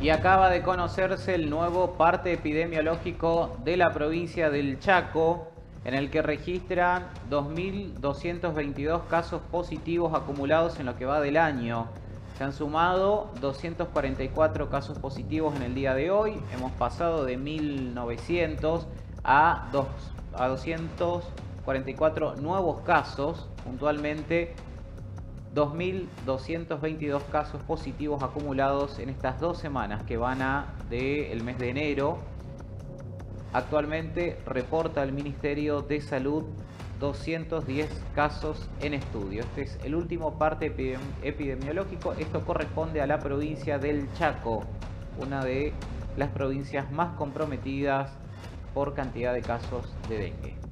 Y acaba de conocerse el nuevo parte epidemiológico de la provincia del Chaco, en el que registran 2.222 casos positivos acumulados en lo que va del año. Se han sumado 244 casos positivos en el día de hoy. Hemos pasado de 1.900 a 244 nuevos casos, puntualmente 2.222 casos positivos acumulados en estas 2 semanas que van del mes de enero. Actualmente reporta el Ministerio de Salud 210 casos en estudio. Este es el último parte epidemiológico. Esto corresponde a la provincia del Chaco, una de las provincias más comprometidas por cantidad de casos de dengue.